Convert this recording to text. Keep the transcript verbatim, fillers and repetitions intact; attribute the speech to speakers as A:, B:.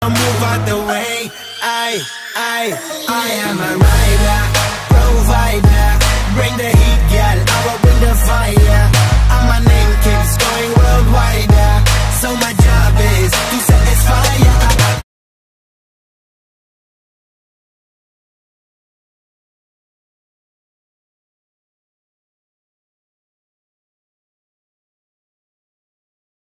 A: move out the way. I, I, I am a rider, provider. Bring the